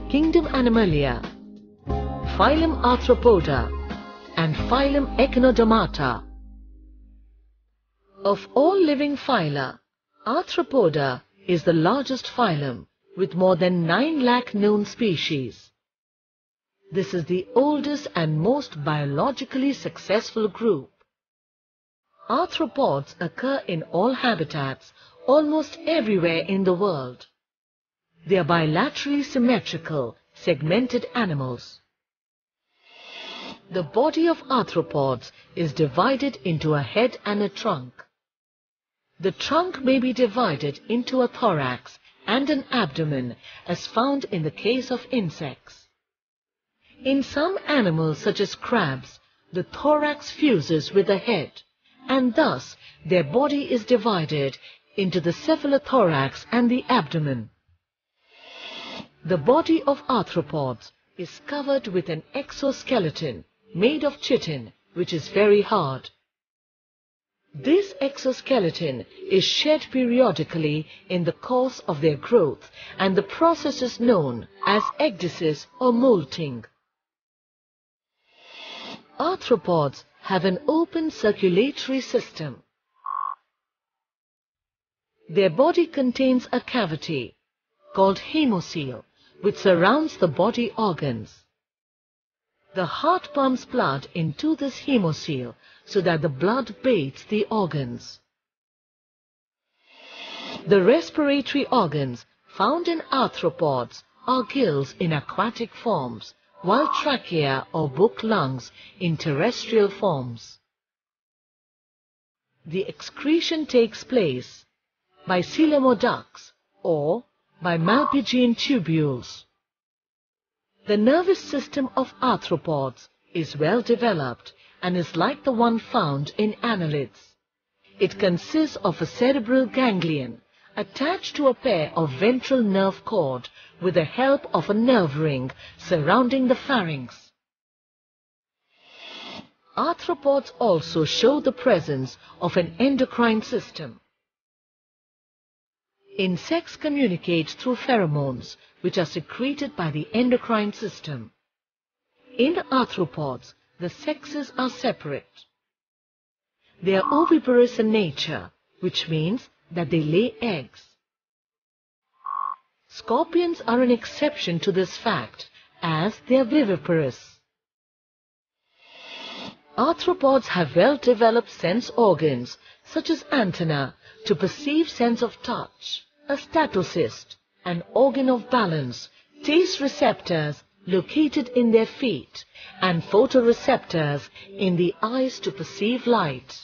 Kingdom Animalia, Phylum Arthropoda, and Phylum Echinodermata. Of all living phyla, Arthropoda is the largest phylum with more than 9 lakh known species. This is the oldest and most biologically successful group. Arthropods occur in all habitats, almost everywhere in the world. They are bilaterally symmetrical, segmented animals. The body of arthropods is divided into a head and a trunk. The trunk may be divided into a thorax and an abdomen, as found in the case of insects. In some animals such as crabs, the thorax fuses with the head, and thus their body is divided into the cephalothorax and the abdomen. The body of arthropods is covered with an exoskeleton made of chitin, which is very hard. This exoskeleton is shed periodically in the course of their growth, and the process is known as ecdysis or molting. Arthropods have an open circulatory system. Their body contains a cavity called hemocoel, which surrounds the body organs. The heart pumps blood into this hemocoel so that the blood bathes the organs. The respiratory organs found in arthropods are gills in aquatic forms, while trachea or book lungs in terrestrial forms. The excretion takes place by coelomoducts or by Malpighian tubules. The nervous system of arthropods is well developed and is like the one found in annelids. It consists of a cerebral ganglion attached to a pair of ventral nerve cord with the help of a nerve ring surrounding the pharynx. Arthropods also show the presence of an endocrine system. Insects communicate through pheromones, which are secreted by the endocrine system. In arthropods, the sexes are separate. They are oviparous in nature, which means that they lay eggs. Scorpions are an exception to this fact, as they are viviparous. Arthropods have well-developed sense organs, such as antennae, to perceive sense of touch, a statocyst, an organ of balance, taste receptors located in their feet, and photoreceptors in the eyes to perceive light.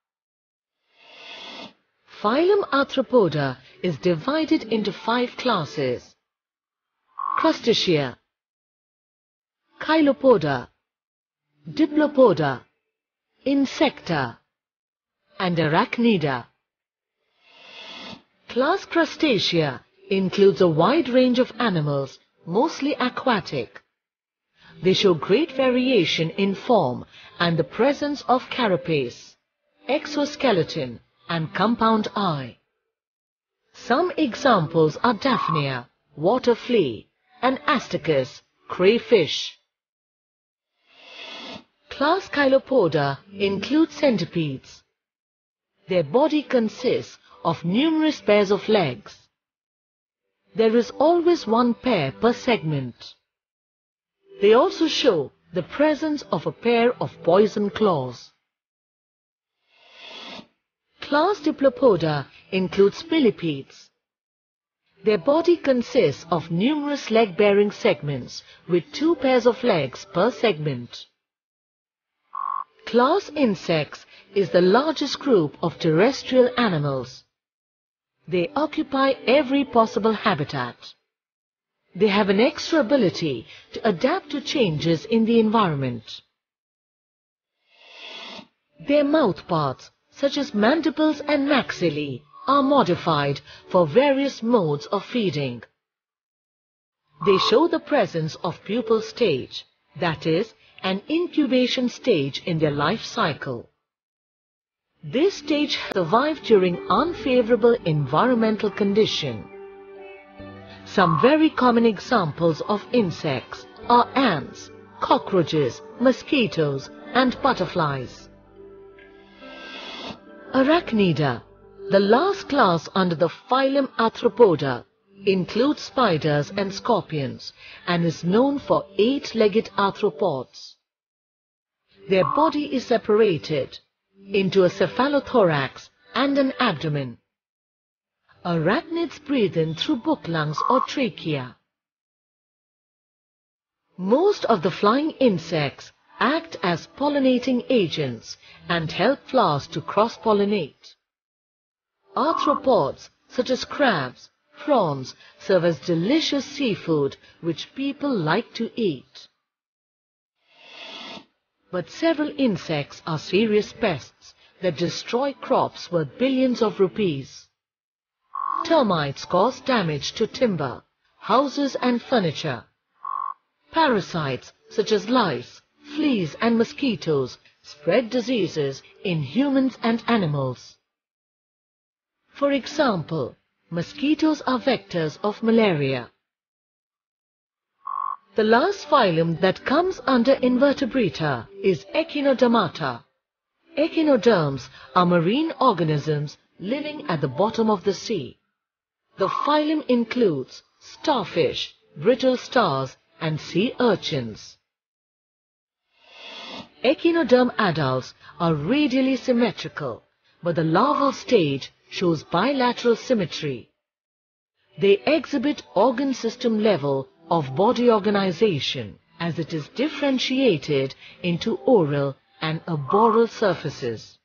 Phylum Arthropoda is divided into 5 classes: Crustacea, Chilopoda, Diplopoda, Insecta, and Arachnida. Class Crustacea includes a wide range of animals, mostly aquatic. They show great variation in form and the presence of carapace, exoskeleton, and compound eye. Some examples are Daphnia, water flea, and Astacus, crayfish. Class Chilopoda includes centipedes. Their body consists of numerous pairs of legs. There is always one pair per segment. They also show the presence of a pair of poison claws. Class Diplopoda includes millipedes. Their body consists of numerous leg-bearing segments with 2 pairs of legs per segment. Class Insects is the largest group of terrestrial animals. They occupy every possible habitat. They have an extra ability to adapt to changes in the environment. Their mouth parts, such as mandibles and maxillae, are modified for various modes of feeding. They show the presence of pupal stage, that is, an incubation stage in their life cycle. This stage survived during unfavorable environmental condition. Some very common examples of insects are ants, cockroaches, mosquitoes and butterflies. Arachnida, the last class under the phylum Arthropoda, includes spiders and scorpions and is known for 8-legged arthropods. Their body is separated into a cephalothorax and an abdomen. Arachnids breathe in through book lungs or trachea. Most of the flying insects act as pollinating agents and help flowers to cross-pollinate. Arthropods such as crabs, prawns serve as delicious seafood which people like to eat. But several insects are serious pests that destroy crops worth billions of rupees. Termites cause damage to timber, houses and furniture. Parasites such as lice, fleas and mosquitoes spread diseases in humans and animals. For example, mosquitoes are vectors of malaria. The last phylum that comes under Invertebrata is Echinodermata. Echinoderms are marine organisms living at the bottom of the sea. The phylum includes starfish, brittle stars and sea urchins. Echinoderm adults are radially symmetrical, but the larval stage shows bilateral symmetry. They exhibit organ system level of body organization as it is differentiated into oral and arboreal surfaces.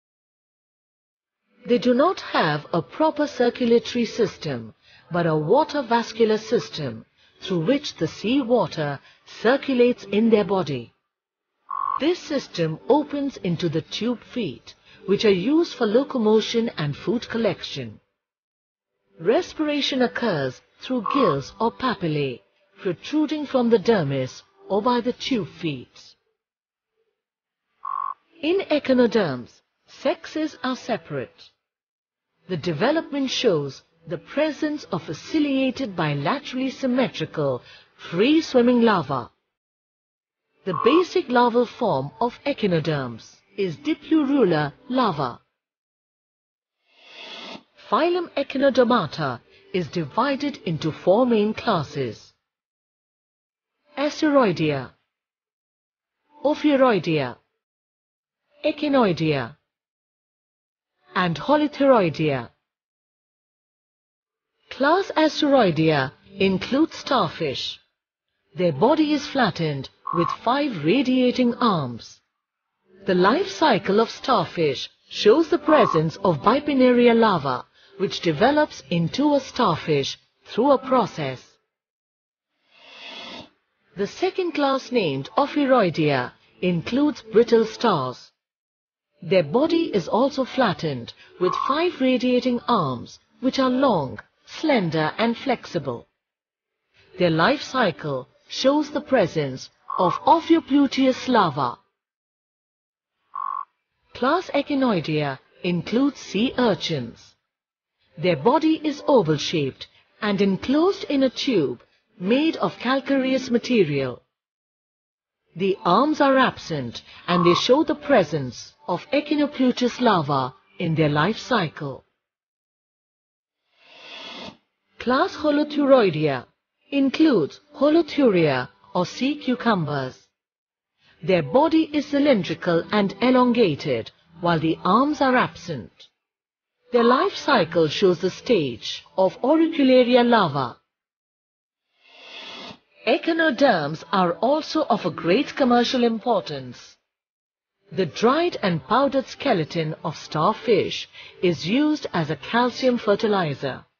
They do not have a proper circulatory system, but a water vascular system through which the sea water circulates in their body. This system opens into the tube feet, which are used for locomotion and food collection. Respiration occurs through gills or papillae, protruding from the dermis or by the tube feet. In echinoderms, sexes are separate. The development shows the presence of a ciliated bilaterally symmetrical, free-swimming larva. The basic larval form of echinoderms is Diplurula larva. Phylum Echinodermata is divided into 4 main classes: Asteroidea, Ophiuroidea, Echinoidea, and Holothuriidea. Class Asteroidea includes starfish. Their body is flattened with 5 radiating arms. The life cycle of starfish shows the presence of Bipinnaria larva, which develops into a starfish through a process. The second class, named Ophiuroidea, includes brittle stars. Their body is also flattened with 5 radiating arms, which are long, slender and flexible. Their life cycle shows the presence of Ophiopluteus larva. Class Echinoidea includes sea urchins. Their body is oval-shaped and enclosed in a tube made of calcareous material. The arms are absent and they show the presence of Echinopluteus larva in their life cycle. Class Holothuroidea includes Holothuria or sea cucumbers. Their body is cylindrical and elongated, while the arms are absent. Their life cycle shows the stage of Auricularia larva. Echinoderms are also of a great commercial importance. The dried and powdered skeleton of starfish is used as a calcium fertilizer.